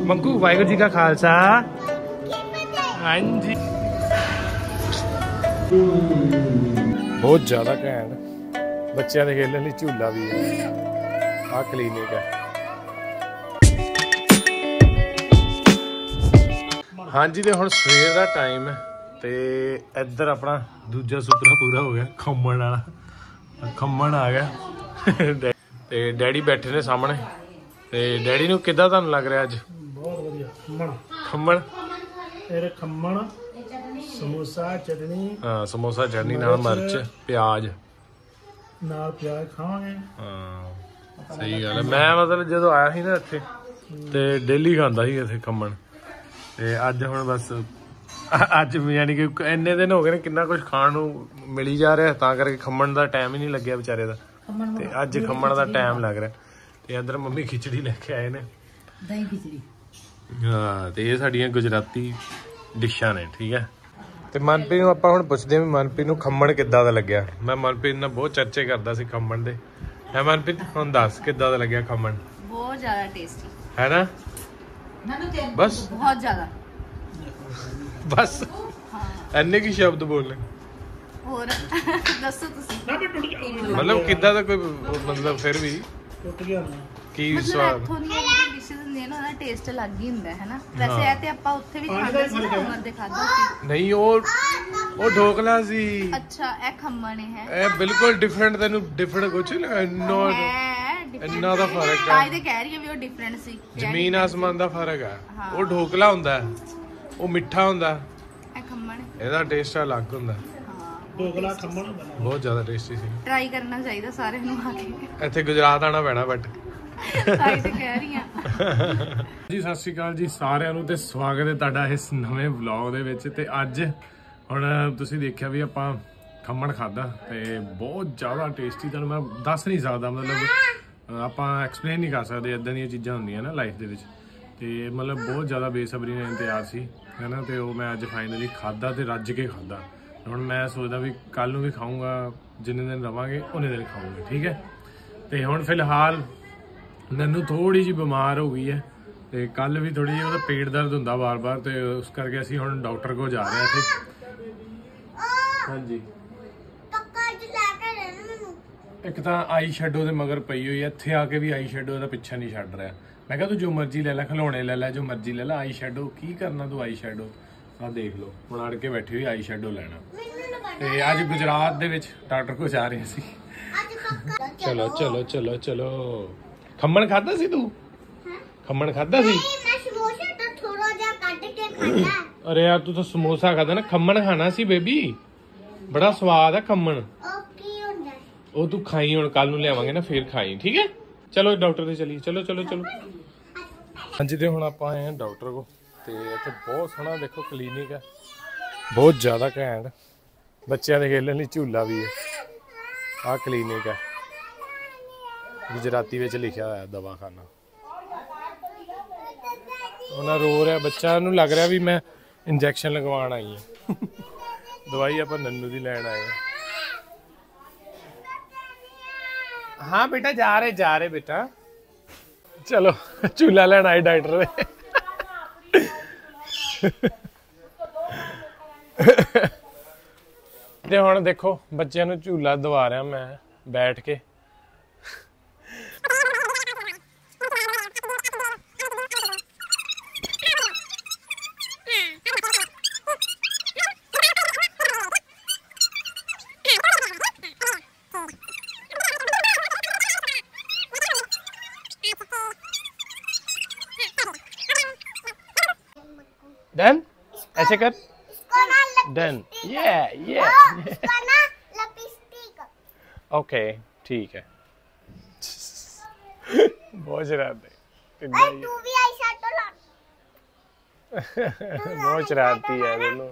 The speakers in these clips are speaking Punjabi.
मंकू वाहिगुरू जी का खालसा। हाँ जी बहुत ज्यादा घैंट बच्चों के खेलने झूला भी है। आ क्लीनिक है। हाँ जी तो हुण सवेर का टाइम है तो इधर अपना दूजा सुपना पूरा हो गया। खम्मण वाला खम्मण आ गया ते डैडी बैठे ने सामने। ते डैडी नूं किद्दां तुहानूं लग रहा अज? बहुत वधिया खम्मण खम्मण तेरे खम्मण समोसा चटनी। हाँ समोसा चटनी नाल मिर्च प्याज नाल प्याज खावांगे। हाँ सही गल है। मैं मतलब जो आया ही ना इत्थे ते डेली खांदा ही इत्थे खम्मण ते अज हुण बस अज यानी कि इन्ने दिन हो गए ने किन्ना कुछ खाण नूं मिली जा रहा तां करके खम्मण दा टाइम ही नहीं लग्या बेचारे दा। ते अज खम्मण दा टाइम लग रहा ते इधर मम्मी खिचड़ी लेके आए ने दही खिचड़ी। हाँ तो ये साडियां गुजराती डिशां ने ठीक है। तो मनप्रीत नूं आपां हुण पुछदे भी मनप्रीत नूं खम्मण किद्दां दा लग्या। मैं मनप्रीत नाल बहुत चर्चे करदा सी खम्मण दे। है मनप्रीत हुण दस किद्दां दा लग्या खम्मण? बहुत ज्यादा टेस्टी है ना बस बहुत ज्यादा बस इन्ने की शब्द बोलने और दसो तुसी मतलब किद्दां दा कोई मतलब फिर भी टुट गया ना की मतलब स्वाद इत्थों ਦੀਆਂ ਜਿਹੜੀਆਂ ਡਿਸ਼ਸ ਹੁੰਦੀਆਂ ਨਾ ਉਹਦਾ ਟੇਸਟ ਅਲੱਗ ਹੀ ਹੁੰਦਾ ਹੈ ਨਾ। ਵੈਸੇ ਇਹ ਤੇ ਆਪਾਂ ਉੱਥੇ ਵੀ ਖਾਂਦੇ ਸੀ ਨਾ ਉਮਰ ਦੇ ਖਾਦਾ ਸੀ। नहीं ਉਹ ढोकला सी। ਅੱਛਾ ਇਹ ਖੰਮਣ ਹੈ ਇਹ ਬਿਲਕੁਲ ਡਿਫਰੈਂਟ ਤੈਨੂੰ ਡਿਫਰੈਂਟ ਕੁਛ ਨੋ ਇੰਨਾ ਦਾ ਫਰਕ ਤਾਂ ਹੈ। ਇਹਦੇ ਕਹਿ ਰਹੀ ਹਾਂ ਵੀ ਉਹ ਡਿਫਰੈਂਟ ਸੀ। ਜ਼ਮੀਨ ਆਸਮਾਨ ਦਾ ਫਰਕ ਹੈ। ਉਹ ਢੋਕਲਾ ਹੁੰਦਾ ਉਹ ਮਿੱਠਾ ਹੁੰਦਾ ਇਹ ਖੰਮਣ ਇਹਦਾ ਟੇਸਟ ਅਲੱਗ ਹੁੰਦਾ। ਢੋਕਲਾ ਖੰਮਣ ਬਹੁਤ ਜ਼ਿਆਦਾ ਟੇਸਟੀ ਸੀ। ਟਰਾਈ ਕਰਨਾ ਚਾਹੀਦਾ ਸਾਰਿਆਂ ਨੂੰ ਆ ਕੇ। ਇੱਥੇ ਗੁਜਰਾਤ ਆਣਾ ਪੈਣਾ ਬਟ ਤਾਂ ਤੇ ਕਹਿ ਰਹੀ ਹਾਂ ਜੀ। ਸਤਿ ਸ਼੍ਰੀ ਅਕਾਲ ਜੀ ਸਾਰਿਆਂ ਨੂੰ ਤੇ ਸਵਾਗਤ ਹੈ ਤੁਹਾਡਾ ਇਸ ਨਵੇਂ ਵਲੌਗ ਦੇ ਵਿੱਚ। ਤੇ ਅੱਜ ਹੁਣ ਤੁਸੀਂ ਦੇਖਿਆ ਵੀ ਆਪਾਂ ਖੰਮਣ ਖਾਦਾ ਤੇ ਬਹੁਤ ਜ਼ਿਆਦਾ ਟੇਸਟੀ। ਤੁਹਾਨੂੰ ਮੈਂ ਦੱਸ ਨਹੀਂ ਸਕਦਾ ਮਤਲਬ ਆਪਾਂ ਐਕਸਪਲੇਨ ਨਹੀਂ ਕਰ ਸਕਦੇ ਇਦਾਂ ਦੀਆਂ ਚੀਜ਼ਾਂ ਹੁੰਦੀਆਂ ਨਾ ਲਾਈਫ ਦੇ ਵਿੱਚ। ਤੇ ਮਤਲਬ ਬਹੁਤ ਜ਼ਿਆਦਾ ਬੇਸਬਰੀ ਨਾਲ ਇੰਤਜ਼ਾਰ ਸੀ ਹੈ ਨਾ। ਤੇ ਉਹ ਮੈਂ ਅੱਜ ਫਾਈਨਲੀ ਖਾਦਾ ਤੇ ਰੱਜ ਕੇ ਖਾਦਾ। ਹੁਣ ਮੈਂ ਸੋਚਦਾ ਵੀ ਕੱਲ ਨੂੰ ਵੀ ਖਾਊਂਗਾ ਜਿੰਨੇ ਦਿਨ ਰਵਾਂਗੇ ਉਹਨੇ ਦਿਨ ਖਾਊਂਗਾ ਠੀਕ ਹੈ। ਤੇ ਹੁਣ ਫਿਲਹਾਲ नन्नू थोड़ी जी बीमार हो गई है तो कल भी थोड़ी जी ਉਹਦਾ पेट दर्द ਹੁੰਦਾ बार-बार तो उस करके ਅਸੀਂ ਹੁਣ डॉक्टर को जा रहे हैं थे। हाँ जी एक तो आई शैडो ਦੇ ਮਗਰ ਪਈ ਹੋਈ ਹੈ। ਇੱਥੇ ਆ ਕੇ ਵੀ आई शैडो ਦਾ ਪਿੱਛਾ ਨਹੀਂ ਛੱਡ ਰਿਹਾ। मैं कहा तू जो मर्जी ले ले खिलौने ले ले जो मर्जी ले ले आई शैडो की करना तू आई शैडो आ देख लो ਹੁਣ ਅੜ ਕੇ ਬੈਠੀ ਹੋਈ आई शैडो ਲੈਣਾ। ਤੇ ਅੱਜ ਗੁਜਰਾਤ ਦੇ ਵਿੱਚ ਡਾਕਟਰ ਕੋ ਜਾ ਰਹੇ ਸੀ। चलो चलो चलो चलो खम्मण खादा सी तू? खम्मण खादा सी? मैं समोसा तो थोड़ा जा काट के खाया। अरे यार तू तो समोसा खाता ना खम्मण खाना सी बेबी बड़ा स्वाद है खम्मण। ओ तू खाई हुण कल नूं लियावांगे ना फिर खाई ठीक है। चलो डॉक्टर दे चली चलो चलो चलो। हाँ जी तो हुण आपां आए हैं डॉक्टर को ते इत्थे बहुत सोहना देखो क्लीनिक है बहुत ज़्यादा घैंट बच्चों के खेलने लई झूला भी है। आ क्लीनिक है गुजराती में लिखा हुआ है दवाखाना। उन्हें रो रहा बच्चा नूं लग रहा भी मैं इंजैक्शन लगवाण आई है। दवाई आप नन्नू की लैन आए। हाँ बेटा जा रहे बेटा चलो झूला लैन आए डॉक्टर ते हुण देखो बच्चों नूं झूला दवा रहा मैं बैठ के। Done? ऐसे कर डन ये ओके ठीक है। बहुत शरारती बहुत शरारती है दोनों।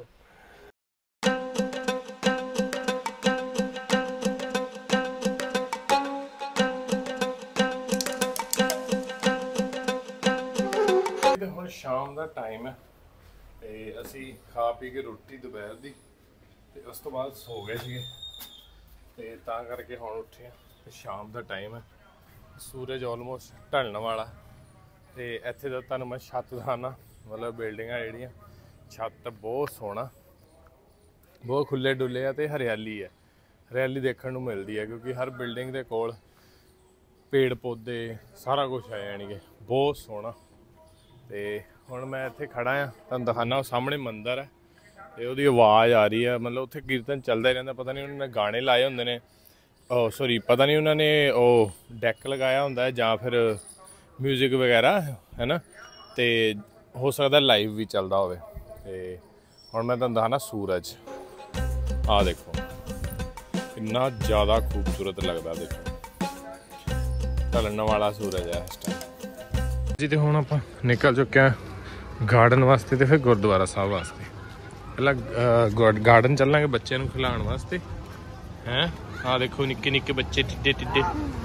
ਹੁਣ ਸ਼ਾਮ ਦਾ ਟਾਈਮ ਹੈ ਤੇ ਅਸੀਂ ਖਾ ਪੀ ਕੇ ਰੋਟੀ ਦੁਪਹਿਰ ਦੀ ਤੇ ਉਸ ਤੋਂ ਬਾਅਦ ਸੋ ਗਏ ਸੀਗੇ ਤੇ ਤਾਂ ਕਰਕੇ ਹੁਣ ਉੱਠੇ ਆ। शाम का टाइम है सूरज ऑलमोस्ट ढलने वाला ਤੇ ਇੱਥੇ ਦਾ ਤੁਹਾਨੂੰ ਮੈਂ ਛੱਤ ਦਿਖਾਉਣਾ, ਮਤਲਬ ਬਿਲਡਿੰਗਾਂ ਜਿਹੜੀਆਂ, ਛੱਤ ਬਹੁਤ ਸੋਹਣਾ, ਬਹੁਤ ਖੁੱਲੇ ਡੁੱਲੇ ਆ ਤੇ ਹਰਿਆਲੀ ਹੈ। ਹਰਿਆਲੀ ਦੇਖਣ ਨੂੰ ਮਿਲਦੀ ਹੈ ਕਿਉਂਕਿ ਹਰ ਬਿਲਡਿੰਗ ਦੇ ਕੋਲ ਪੇੜ ਪੌਦੇ ਸਾਰਾ ਕੁਝ ਆ, ਯਾਨੀ ਕਿ ਬਹੁਤ ਸੋਹਣਾ। ਤੇ ਹੁਣ ਮੈਂ ਇੱਥੇ ਖੜਾ ਆ, ਤੁਹਾਨੂੰ ਦਿਖਾਉਣਾ, ਉਹ ਸਾਹਮਣੇ ਮੰਦਿਰ ਹੈ ਤੇ ਉਹਦੀ ਆਵਾਜ਼ ਆ ਰਹੀ ਹੈ, ਮਤਲਬ ਉੱਥੇ ਕੀਰਤਨ ਚੱਲਦਾ ਹੀ ਰਹਿੰਦਾ। ਪਤਾ ਨਹੀਂ ਉਹਨਾਂ ਨੇ ਗਾਣੇ ਲਾਏ ਹੁੰਦੇ ਨੇ, ਸੌਰੀ ਪਤਾ ਨਹੀਂ ਉਹਨਾਂ ਨੇ ਉਹ ਡੈਕ ਲਗਾਇਆ ਹੁੰਦਾ ਹੈ ਜਾਂ ਫਿਰ ਮਿਊਜ਼ਿਕ ਵਗੈਰਾ ਹੈ ਨਾ, ਤੇ ਹੋ ਸਕਦਾ ਲਾਈਵ ਵੀ ਚੱਲਦਾ ਹੋਵੇ। ਤੇ ਹੁਣ ਮੈਂ ਤੁਹਾਨੂੰ ਦਿਖਾਉਣਾ ਸੂਰਜ, ਆਹ ਦੇਖੋ ਕਿੰਨਾ ਜ਼ਿਆਦਾ ਖੂਬਸੂਰਤ ਲੱਗਦਾ, ਦੇਖੋ ਢਲਣ ਵਾਲਾ ਸੂਰਜ ਹੈ ਇਸ ਟਾਈਮ ਜੀ। ਤੇ ਹੁਣ ਆਪਾਂ ਨਿਕਲ ਚੁੱਕੇ ਹਾਂ ਗਾਰਡਨ ਵਾਸਤੇ ਤੇ ਫਿਰ ਗੁਰਦੁਆਰਾ ਸਾਹਿਬ ਵਾਸਤੇ। ਪਹਿਲਾਂ ਗਾਰਡਨ ਚੱਲਾਂਗੇ ਬੱਚਿਆਂ ਨੂੰ ਖਿਲਾਉਣ ਵਾਸਤੇ ਹੈਂ। ਆਹ ਦੇਖੋ ਨਿੱਕੇ ਨਿੱਕੇ ਬੱਚੇ ਟਿੱਡੇ ਟਿੱਡੇ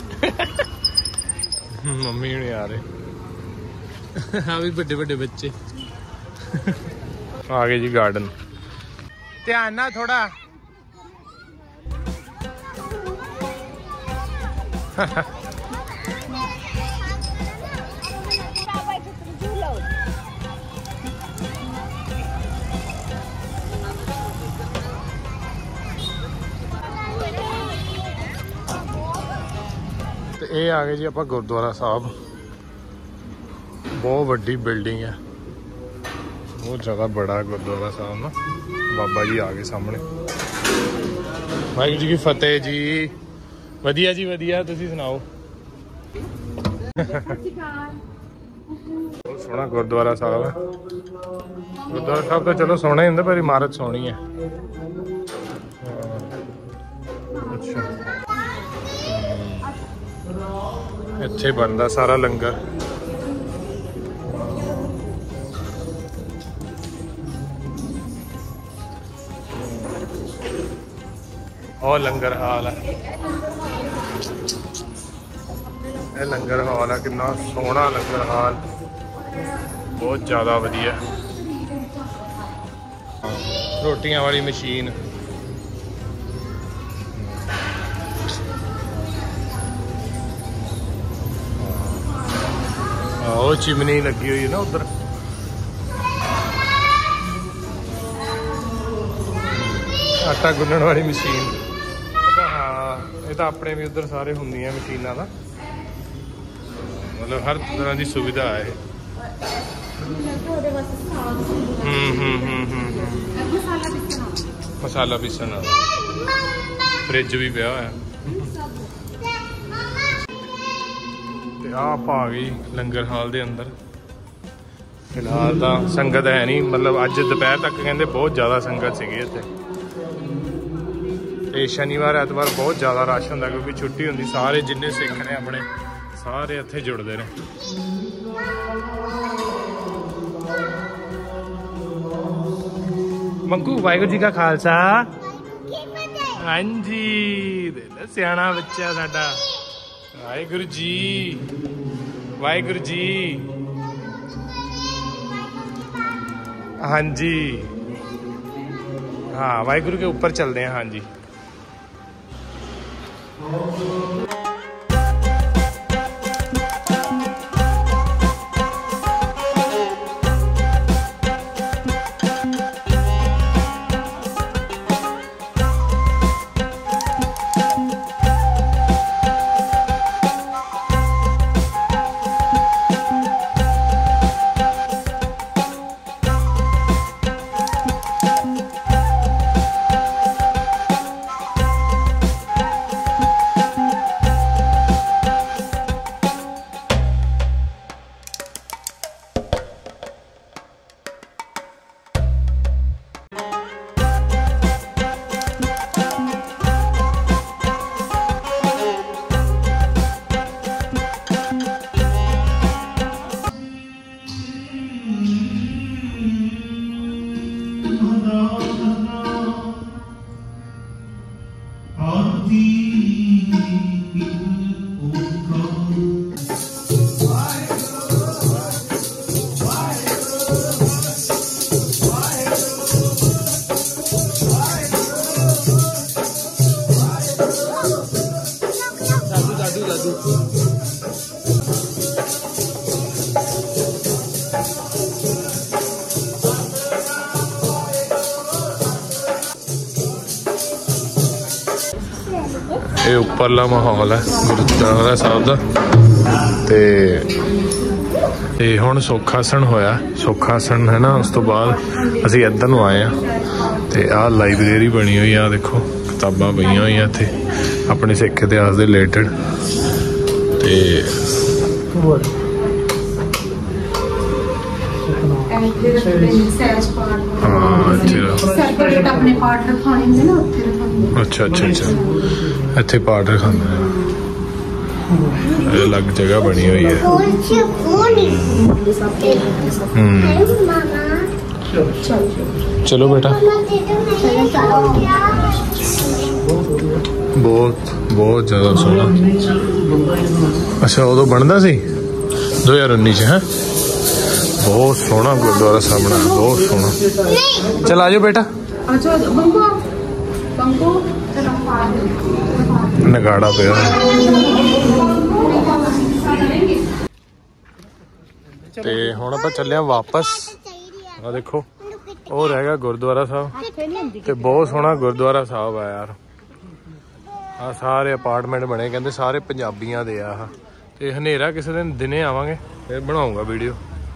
ਮੰਮੀ ਹੁਣੇ ਆ ਰਹੇ, ਆ ਵੀ ਵੱਡੇ ਵੱਡੇ ਬੱਚੇ ਆ ਗਏ ਜੀ ਗਾਰਡਨ। ਧਿਆਨ ਨਾਲ ਥੋੜਾ ਤੇ ਇਹ ਆ ਗਏ ਜੀ ਆਪਾਂ ਗੁਰਦੁਆਰਾ ਸਾਹਿਬ। ਬਹੁਤ ਵੱਡੀ ਬਿਲਡਿੰਗ ਹੈ, ਬਹੁਤ ਜ਼ਿਆਦਾ ਬੜਾ ਗੁਰਦੁਆਰਾ ਸਾਹਿਬ ਨਾ। ਬਾਬਾ ਜੀ ਆ ਗਏ ਸਾਹਮਣੇ। ਵਾਹਿਗੁਰੂ ਜੀ ਕੀ ਫਤਿਹ ਜੀ। ਵਧੀਆ ਜੀ ਵਧੀਆ, ਤੁਸੀਂ ਸੁਣਾਓ। ਬਹੁਤ ਸੋਹਣਾ ਗੁਰਦੁਆਰਾ ਸਾਹਿਬ ਹੈ। ਗੁਰਦੁਆਰਾ ਸਾਹਿਬ ਤਾਂ ਚਲੋ ਸੋਹਣਾ ਹੀ ਹੁੰਦਾ, ਪਰ ਇਮਾਰਤ ਸੋਹਣੀ ਹੈ। ਅੱਛਾ, ਇੱਥੇ ਬਣਦਾ ਸਾਰਾ ਲੰਗਰ। ਉਹ ਲੰਗਰ ਹਾਲ ਹੈ, ਇਹ ਲੰਗਰ ਹਾਲ ਹੈ, ਕਿੰਨਾ ਸੋਹਣਾ ਲੰਗਰ ਹਾਲ, ਬਹੁਤ ਜ਼ਿਆਦਾ ਵਧੀਆ। ਰੋਟੀਆਂ ਵਾਲੀ ਮਸ਼ੀਨ, ਉਹ ਚਿਮਨੀ ਲੱਗੀ ਹੋਈ ਹੈ ਨਾ ਉਧਰ। ਆਟਾ ਗੁੰਨਣ ਵਾਲੀ ਮਸ਼ੀਨ, ਹਾਂ ਇਹ ਤਾਂ ਆਪਣੇ ਵੀ ਉਧਰ ਸਾਰੇ ਹੁੰਦੀਆਂ ਮਸ਼ੀਨਾਂ ਦਾ, ਮਤਲਬ ਹਰ ਤਰ੍ਹਾਂ ਦੀ ਸੁਵਿਧਾ ਹੈ। ਮਸਾਲਾ ਪੀਸਣ ਵਾਲਾ, ਫ੍ਰਿਜ ਵੀ ਪਿਆ ਹੋਇਆ। ਤੇ ਆਹ ਆਪਾਂ ਆ ਗਈ ਲੰਗਰ ਹਾਲ ਦੇ ਅੰਦਰ। ਫਿਲਹਾਲ ਤਾਂ ਸੰਗਤ ਹੈ ਨਹੀਂ, ਮਤਲਬ ਅੱਜ ਦੁਪਹਿਰ ਤੱਕ ਕਹਿੰਦੇ ਬਹੁਤ ਜ਼ਿਆਦਾ ਸੰਗਤ ਸੀਗੀ ਇੱਥੇ। ਤੇ ਸ਼ਨੀਵਾਰ ਐਤਵਾਰ ਬਹੁਤ ਜ਼ਿਆਦਾ ਰਸ਼ ਹੁੰਦਾ ਕਿਉਂਕਿ ਛੁੱਟੀ ਹੁੰਦੀ, ਸਾਰੇ ਜਿੰਨੇ ਸਿੱਖ ਨੇ ਆਪਣੇ ਸਾਰੇ ਇੱਥੇ ਜੁੜਦੇ ਨੇ। ਮੰਗੂ ਵਾਹਿਗੁਰੂ ਜੀ ਕਾ ਖਾਲਸਾ। ਹਾਂਜੀ, ਸਿਆਣਾ ਬੱਚਾ ਸਾਡਾ। ਵਾਹਿਗੁਰੂ ਜੀ, ਵਾਹਿਗੁਰੂ ਜੀ। ਹਾਂਜੀ हाँ, वाहिगुरु के ऊपर चलते हैं। हाँ जी। ਇਹ ਉੱਪਰਲਾ ਮਾਹੌਲ ਹੈ ਗੁਰਦੁਆਰਾ ਸਾਹਿਬ ਦਾ। ਤੇ ਹੁਣ ਸੁਖਾਸਣ ਹੋਇਆ, ਸੁਖਾਸਣ ਹੈ ਨਾ, ਉਸ ਤੋਂ ਬਾਅਦ ਅਸੀਂ ਇੱਧਰ ਨੂੰ ਆਏ ਹਾਂ। ਤੇ ਆਹ ਲਾਇਬ੍ਰੇਰੀ ਬਣੀ ਹੋਈ ਆ, ਦੇਖੋ ਕਿਤਾਬਾਂ ਪਈਆਂ ਹੋਈਆਂ ਇੱਥੇ ਆਪਣੇ ਸਿੱਖ ਇਤਿਹਾਸ ਦੇ ਰਿਲੇਟਡ। ਤੇ ਅੱਛਾ ਅੱਛਾ ਅੱਛਾ, ਇੱਥੇ ਪਾਠ ਰਖਾਉਂਦੇ ਨੇ, ਅਲੱਗ ਜਗ੍ਹਾ ਬਣੀ ਹੋਈ ਹੈ। ਚਲੋ ਬੇਟਾ, ਬਹੁਤ ਜ਼ਿਆਦਾ ਸੋਹਣਾ। ਅੱਛਾ ਉਦੋਂ ਬਣਦਾ ਸੀ 2019 ਚ ਹੈ। ਬਹੁਤ ਸੋਹਣਾ ਗੁਰਦੁਆਰਾ ਸਾਹਿਬ ਬਣਾਇਆ, ਬਹੁਤ ਸੋਹਣਾ। ਚਲ ਆ ਜਾਓ ਬੇਟਾ। ਨਗਾੜਾ ਪਿਆ ਤੇ ਹੁਣ ਆਪਾਂ ਚੱਲੇ ਵਾਪਸ। ਆ ਦੇਖੋ ਉਹ ਰਹਿ ਗਿਆ ਗੁਰਦੁਆਰਾ ਸਾਹਿਬ ਤੇ ਬਹੁਤ ਸੋਹਣਾ ਗੁਰਦੁਆਰਾ ਸਾਹਿਬ ਆ ਯਾਰ। ਆ ਸਾਰੇ ਅਪਾਰਟਮੈਂਟ ਬਣੇ, ਕਹਿੰਦੇ ਸਾਰੇ ਪੰਜਾਬੀਆਂ ਦੇ ਆ। ਤੇ ਹਨੇਰਾ ਕਿਸੇ ਦਿਨ ਦਿਨੇ ਆਵਾਂਗੇ ਫਿਰ ਬਣਾਉਂਗਾ ਵੀਡੀਓ।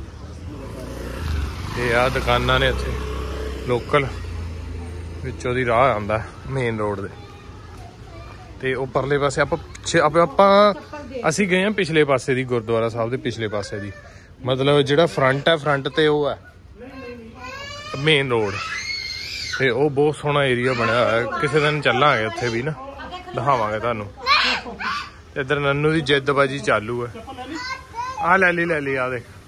ਤੇ ਆ ਦੁਕਾਨਾਂ ਨੇ ਇੱਥੇ ਲੋਕਲ, ਵਿੱਚੋਂ ਦੀ ਰਾਹ ਆਉਂਦਾ ਮੇਨ ਰੋਡ ਦੇ। ਤੇ ਉਹ ਪਰਲੇ ਪਾਸੇ ਆਪਾਂ ਅਸੀਂ ਗਏ ਹਾਂ ਪਿਛਲੇ ਪਾਸੇ ਦੀ, ਗੁਰਦੁਆਰਾ ਸਾਹਿਬ ਦੇ ਪਿਛਲੇ ਪਾਸੇ ਦੀ, ਮਤਲਬ ਜਿਹੜਾ ਫਰੰਟ ਹੈ, ਫਰੰਟ ਤੇ ਉਹ ਹੈ ਮੇਨ ਰੋਡ। ਤੇ ਉਹ ਬਹੁਤ ਸੋਹਣਾ ਏਰੀਆ ਬਣਿਆ ਹੋਇਆ। ਕਿਸੇ ਦਿਨ ਚੱਲਾਂਗੇ ਉੱਥੇ ਵੀ ਨਾ, ਦਿਖਾਵਾਂਗੇ ਤੁਹਾਨੂੰ। ਇੱਧਰ ਨੰਨੂ ਦੀ ਜਿੱਦਬਾਜੀ ਚਾਲੂ ਹੈ। ਆ ਲੈ ਲਈ ਆ ਦੇਖ।